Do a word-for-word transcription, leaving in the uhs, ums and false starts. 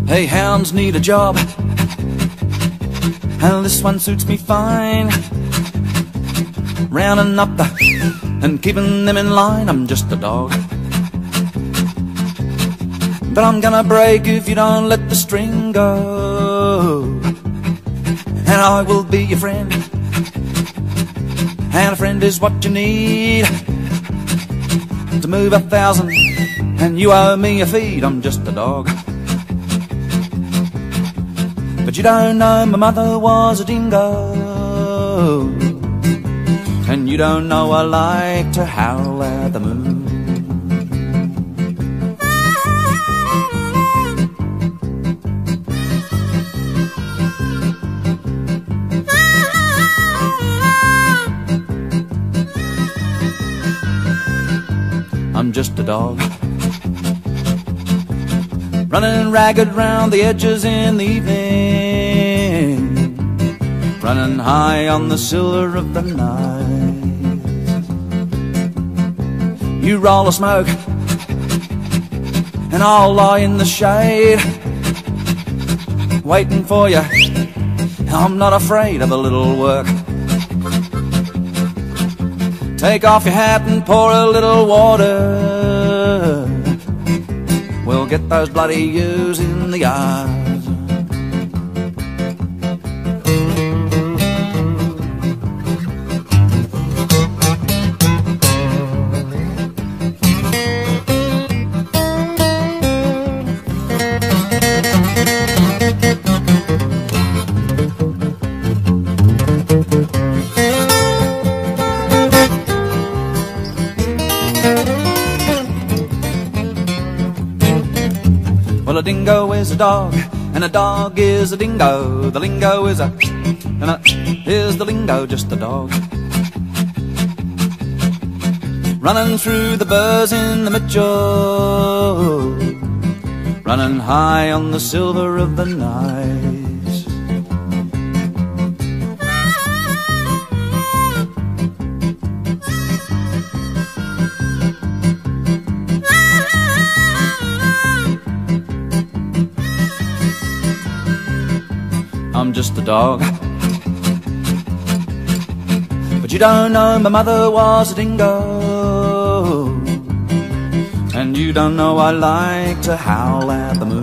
Hey, hounds need a job, and this one suits me fine. Rounding up the and keeping them in line. I'm just a dog, but I'm gonna break if you don't let the string go. And I will be your friend, and a friend is what you need to move a thousand, and you owe me a feed. I'm just a dog, but you don't know my mother was a dingo, and you don't know I like to howl at the moon. I'm just a dog, running ragged round the edges in the evening, running high on the silver of the night. You roll a smoke and I'll lie in the shade, waiting for you. I'm not afraid of a little work. Take off your hat and pour a little water. We'll get those bloody U's in the eyes. Well, a dingo is a dog, and a dog is a dingo. The lingo is a, and a is the lingo, just a dog. Running through the burrs in the Mitchell, running high on the silver of the night. I'm just a dog, but you don't know my mother was a dingo, and you don't know I like to howl at the moon.